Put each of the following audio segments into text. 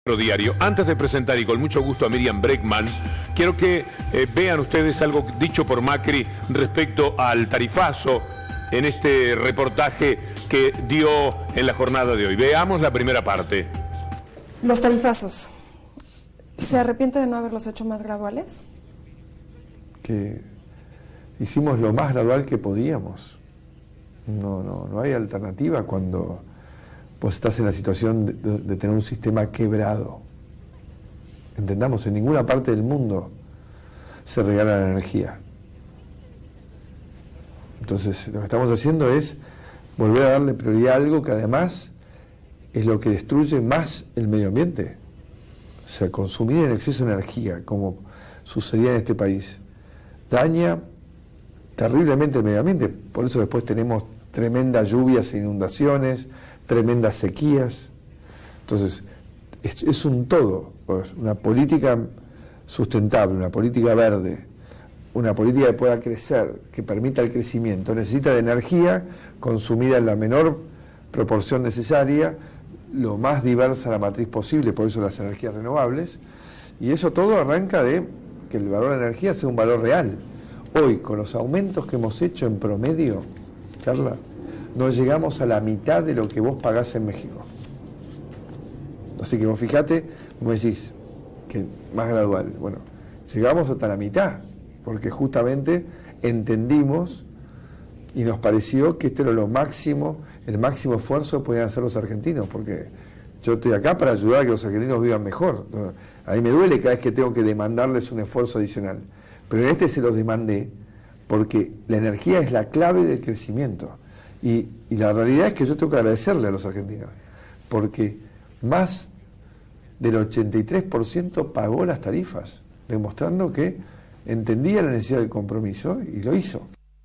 Diario. Antes de presentar y con mucho gusto a Miriam Bregman, quiero que vean ustedes algo dicho por Macri respecto al tarifazo en este reportaje que dio en la jornada de hoy. Veamos la primera parte. Los tarifazos. ¿Se arrepiente de no haberlos hecho más graduales? Que hicimos lo más gradual que podíamos. No hay alternativa cuando vos estás en la situación de tener un sistema quebrado. Entendamos, en ninguna parte del mundo se regala la energía. Entonces, lo que estamos haciendo es volver a darle prioridad a algo que además es lo que destruye más el medio ambiente. O sea, consumir en exceso de energía, como sucedía en este país, daña terriblemente el medio ambiente. Por eso después tenemos tremendas lluvias e inundaciones, tremendas sequías. Entonces, es un todo, una política sustentable, una política verde, una política que pueda crecer, que permita el crecimiento, necesita de energía consumida en la menor proporción necesaria, lo más diversa la matriz posible, por eso las energías renovables, y eso todo arranca de que el valor de la energía sea un valor real. Hoy, con los aumentos que hemos hecho en promedio, Carla, no llegamos a la mitad de lo que vos pagás en México. Así que vos fijate, como decís, que más gradual. Bueno, llegamos hasta la mitad, porque justamente entendimos y nos pareció que este era lo máximo, el máximo esfuerzo que podían hacer los argentinos, porque yo estoy acá para ayudar a que los argentinos vivan mejor. A mí me duele cada vez que tengo que demandarles un esfuerzo adicional, pero en este se los demandé porque la energía es la clave del crecimiento. Y la realidad es que yo tengo que agradecerle a los argentinos, porque más del 83% pagó las tarifas, demostrando que entendía la necesidad del compromiso y lo hizo.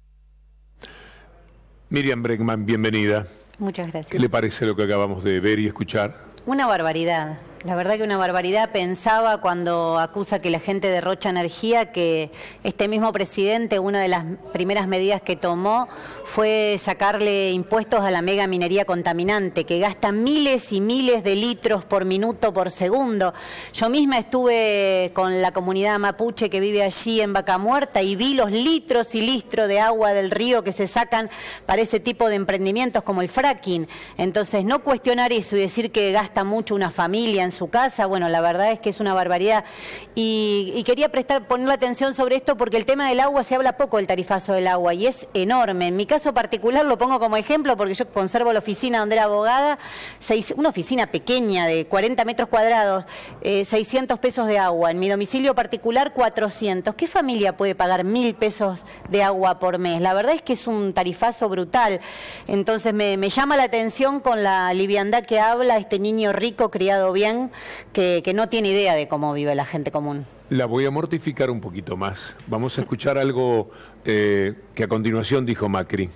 Miriam Bregman, bienvenida. Muchas gracias. ¿Qué le parece lo que acabamos de ver y escuchar? Una barbaridad. La verdad que una barbaridad. Pensaba cuando acusa que la gente derrocha energía que este mismo presidente, una de las primeras medidas que tomó fue sacarle impuestos a la mega minería contaminante, que gasta miles y miles de litros por minuto, por segundo. Yo misma estuve con la comunidad mapuche que vive allí en Vaca Muerta y vi los litros y litros de agua del río que se sacan para ese tipo de emprendimientos como el fracking. Entonces, no cuestionar eso y decir que gasta mucho una familia en su casa, bueno, la verdad es que es una barbaridad. Y quería poner la atención sobre esto porque el tema del agua, se habla poco del tarifazo del agua y es enorme. En mi caso particular lo pongo como ejemplo porque yo conservo la oficina donde era abogada, una oficina pequeña de 40 metros cuadrados, 600 pesos de agua. En mi domicilio particular 400. ¿Qué familia puede pagar 1.000 pesos de agua por mes? La verdad es que es un tarifazo brutal. Entonces me llama la atención con la liviandad que habla este niño rico criado bien, que no tiene idea de cómo vive la gente común. La voy a mortificar un poquito más. Vamos a escuchar algo que a continuación dijo Macri.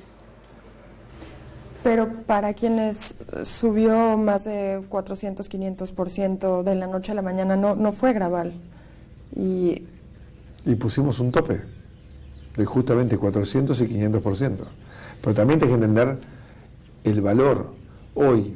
Pero para quienes subió más de 400, 500% de la noche a la mañana, no fue gradual. Y pusimos un tope de justamente 400 y 500%. Pero también hay que entender el valor hoy.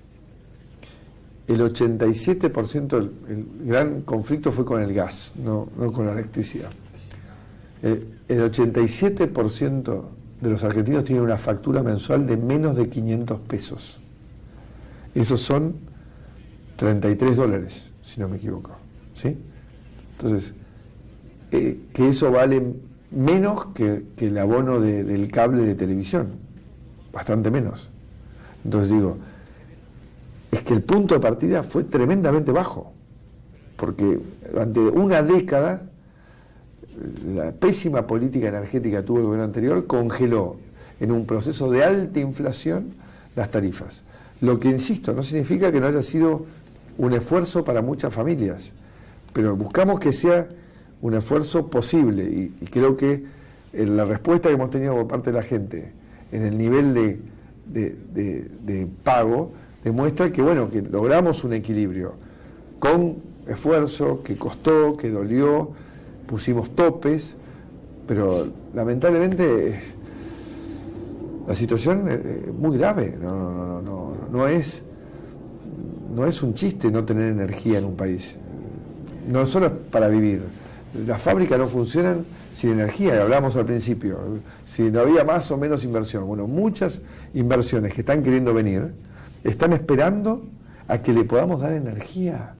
El 87%, el gran conflicto fue con el gas, no con la electricidad. El 87% de los argentinos tienen una factura mensual de menos de 500 pesos. Esos son 33 dólares, si no me equivoco. ¿Sí? Entonces, que eso vale menos que el abono del cable de televisión, bastante menos. Entonces digo, es que el punto de partida fue tremendamente bajo, porque durante una década la pésima política energética que tuvo el gobierno anterior congeló en un proceso de alta inflación las tarifas. Lo que, insisto, no significa que no haya sido un esfuerzo para muchas familias, pero buscamos que sea un esfuerzo posible y creo que la respuesta que hemos tenido por parte de la gente en el nivel de pago demuestra que, bueno, que logramos un equilibrio con esfuerzo, que costó, que dolió, pusimos topes, pero lamentablemente la situación es muy grave, no no es un chiste no tener energía en un país. No solo es para vivir. Las fábricas no funcionan sin energía, hablábamos al principio. Si no había más o menos inversión. Bueno, muchas inversiones que están queriendo venir están esperando a que le podamos dar energía.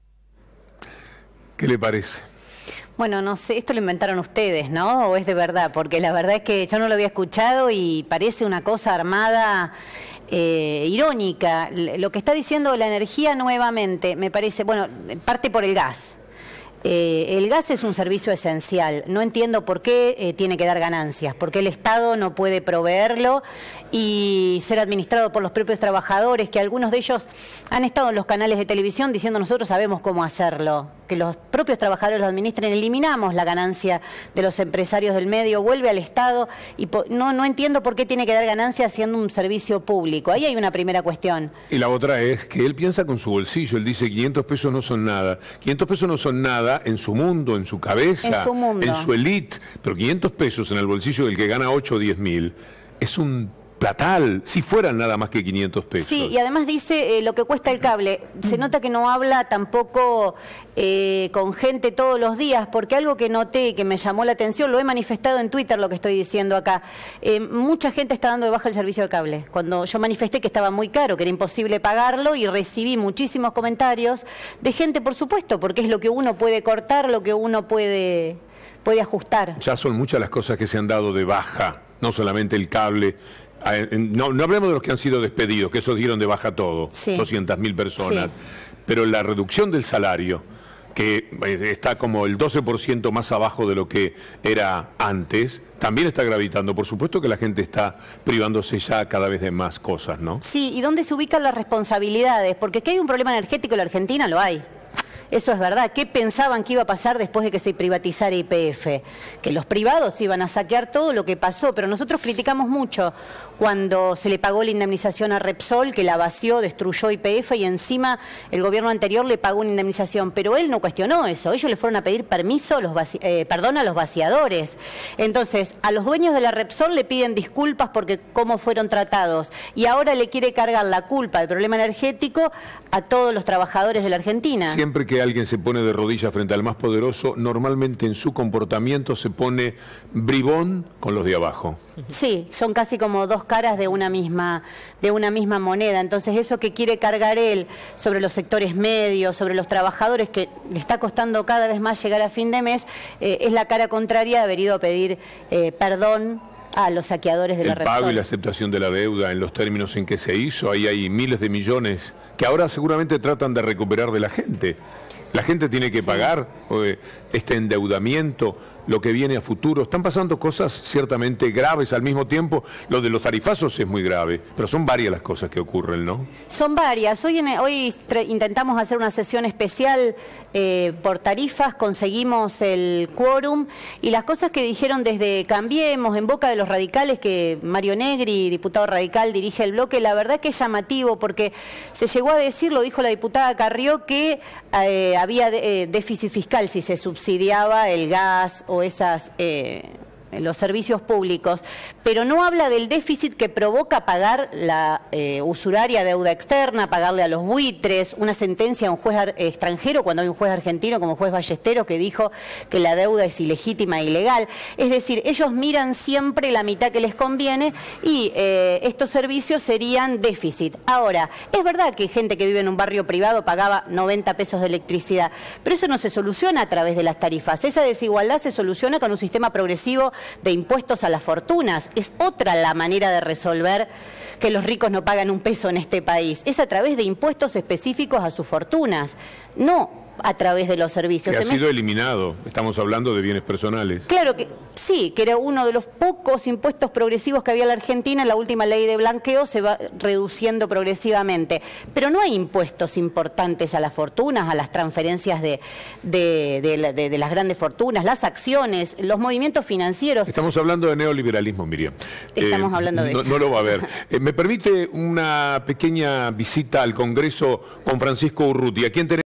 ¿Qué le parece? Bueno, no sé, esto lo inventaron ustedes, ¿no? ¿O es de verdad? Porque la verdad es que yo no lo había escuchado y parece una cosa armada irónica. Lo que está diciendo la energía nuevamente, me parece, bueno, parte por el gas. El gas es un servicio esencial. No entiendo por qué tiene que dar ganancias, por qué el Estado no puede proveerlo y ser administrado por los propios trabajadores, que algunos de ellos han estado en los canales de televisión diciendo nosotros sabemos cómo hacerlo, que los propios trabajadores lo administren, eliminamos la ganancia de los empresarios del medio, vuelve al Estado y no entiendo por qué tiene que dar ganancias haciendo un servicio público. Ahí hay una primera cuestión. Y la otra es que él piensa con su bolsillo, él dice 500 pesos no son nada. 500 pesos no son nada en su mundo, en su cabeza, en su elite, pero 500 pesos en el bolsillo del que gana 8 o 10 mil es un platal, si fueran nada más que 500 pesos. Sí, y además dice lo que cuesta el cable. Se nota que no habla tampoco con gente todos los días, porque algo que noté y que me llamó la atención, lo he manifestado en Twitter lo que estoy diciendo acá, mucha gente está dando de baja el servicio de cable. Cuando yo manifesté que estaba muy caro, que era imposible pagarlo, y recibí muchísimos comentarios de gente, por supuesto, porque es lo que uno puede cortar, lo que uno puede ajustar. Ya son muchas las cosas que se han dado de baja, no solamente el cable. No hablemos de los que han sido despedidos, que esos dieron de baja todo, sí. 200.000 personas, sí. Pero la reducción del salario, que está como el 12% más abajo de lo que era antes, también está gravitando. Por supuesto que la gente está privándose ya cada vez de más cosas, ¿no? Sí, ¿y dónde se ubican las responsabilidades? Porque que hay un problema energético en la Argentina, lo hay. Eso es verdad. ¿Qué pensaban que iba a pasar después de que se privatizara YPF? Que los privados iban a saquear todo lo que pasó, pero nosotros criticamos mucho cuando se le pagó la indemnización a Repsol, que la vació, destruyó YPF y encima el gobierno anterior le pagó una indemnización, pero él no cuestionó eso. Ellos le fueron a pedir permiso, perdón a los vaciadores. Entonces, a los dueños de la Repsol le piden disculpas porque cómo fueron tratados y ahora le quiere cargar la culpa del problema energético a todos los trabajadores de la Argentina. Siempre que alguien se pone de rodillas frente al más poderoso, normalmente en su comportamiento se pone bribón con los de abajo. Sí, son casi como dos caras de una misma moneda. Entonces eso que quiere cargar él sobre los sectores medios, sobre los trabajadores, que le está costando cada vez más llegar a fin de mes, es la cara contraria de haber ido a pedir perdón a los saqueadores de la Repsol. El pago y la aceptación de la deuda en los términos en que se hizo, ahí hay miles de millones que ahora seguramente tratan de recuperar de la gente. La gente tiene que pagar este endeudamiento, lo que viene a futuro. Están pasando cosas ciertamente graves al mismo tiempo. Lo de los tarifazos es muy grave, pero son varias las cosas que ocurren, ¿no? Son varias. Hoy intentamos hacer una sesión especial por tarifas, conseguimos el quórum y las cosas que dijeron desde Cambiemos, en boca de los radicales, que Mario Negri, diputado radical, dirige el bloque, la verdad que es llamativo porque se llegó a decir, lo dijo la diputada Carrió, que había déficit fiscal si se subsidiaba el gas o los servicios públicos, pero no habla del déficit que provoca pagar la usuraria deuda externa, pagarle a los buitres, una sentencia a un juez extranjero cuando hay un juez argentino como juez Ballesteros que dijo que la deuda es ilegítima e ilegal. Es decir, ellos miran siempre la mitad que les conviene y estos servicios serían déficit. Ahora, es verdad que gente que vive en un barrio privado pagaba 90 pesos de electricidad, pero eso no se soluciona a través de las tarifas. Esa desigualdad se soluciona con un sistema progresivo de impuestos a las fortunas. Es otra la manera de resolver que los ricos no pagan un peso en este país. Es a través de impuestos específicos a sus fortunas, no a través de los servicios. Que ha sido eliminado, estamos hablando de bienes personales. Claro que sí, que era uno de los pocos impuestos progresivos que había en la Argentina. En la última ley de blanqueo se va reduciendo progresivamente, pero no hay impuestos importantes a las fortunas, a las transferencias de las grandes fortunas, las acciones, los movimientos financieros. Estamos hablando de neoliberalismo, Miriam. Estamos hablando de eso. No lo va a ver. ¿Me permite una pequeña visita al Congreso con Francisco Urruti? ¿A quién tenemos?